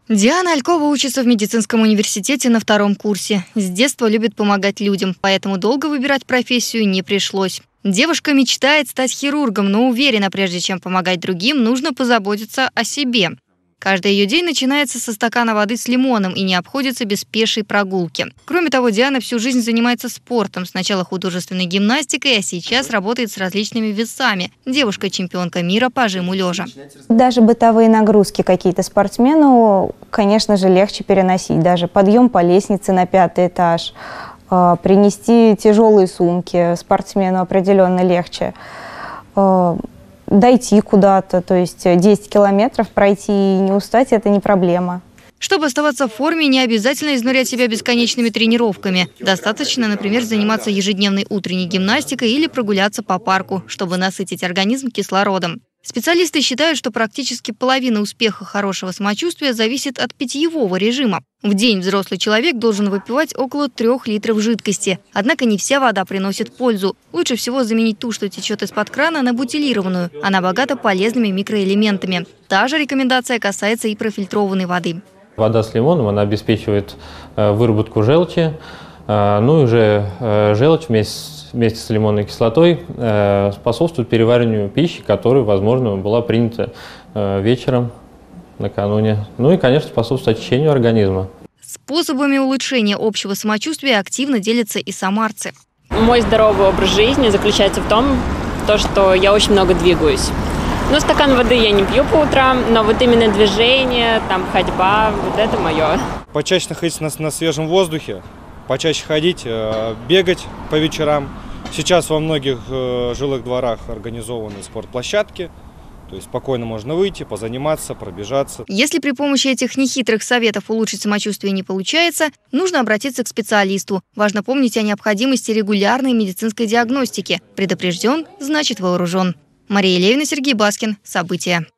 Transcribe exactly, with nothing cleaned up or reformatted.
Диана Алькова учится в медицинском университете на втором курсе. С детства любит помогать людям, поэтому долго выбирать профессию не пришлось. Девушка мечтает стать хирургом, но уверена, прежде чем помогать другим, нужно позаботиться о себе. Каждый ее день начинается со стакана воды с лимоном и не обходится без пешей прогулки. Кроме того, Диана всю жизнь занимается спортом. Сначала художественной гимнастикой, а сейчас работает с различными весами. Девушка – чемпионка мира по жиму лежа. Даже бытовые нагрузки какие-то спортсмену, конечно же, легче переносить. Даже подъем по лестнице на пятый этаж, принести тяжелые сумки спортсмену определенно легче. Дойти куда-то, то есть десять километров пройти и не устать – это не проблема. Чтобы оставаться в форме, не обязательно изнурять себя бесконечными тренировками. Достаточно, например, заниматься ежедневной утренней гимнастикой или прогуляться по парку, чтобы насытить организм кислородом. Специалисты считают, что практически половина успеха хорошего самочувствия зависит от питьевого режима. В день взрослый человек должен выпивать около трех литров жидкости. Однако не вся вода приносит пользу. Лучше всего заменить ту, что течет из-под крана, на бутилированную. Она богата полезными микроэлементами. Та же рекомендация касается и профильтрованной воды. Вода с лимоном, она обеспечивает выработку желчи. Ну и уже желчь вместе вместе с лимонной кислотой э, способствует перевариванию пищи, которая, возможно, была принята э, вечером накануне. Ну и, конечно, способствует очищению организма. Способами улучшения общего самочувствия активно делятся и самарцы. Мой здоровый образ жизни заключается в том, то, что я очень много двигаюсь. Ну, стакан воды я не пью по утрам, но вот именно движение, там, ходьба, вот это мое. Почаще находиться на, на свежем воздухе. Почаще ходить, бегать по вечерам. Сейчас во многих жилых дворах организованы спортплощадки. То есть спокойно можно выйти, позаниматься, пробежаться. Если при помощи этих нехитрых советов улучшить самочувствие не получается, нужно обратиться к специалисту. Важно помнить о необходимости регулярной медицинской диагностики. Предупрежден – значит вооружен. Мария Левина, Сергей Баскин. События.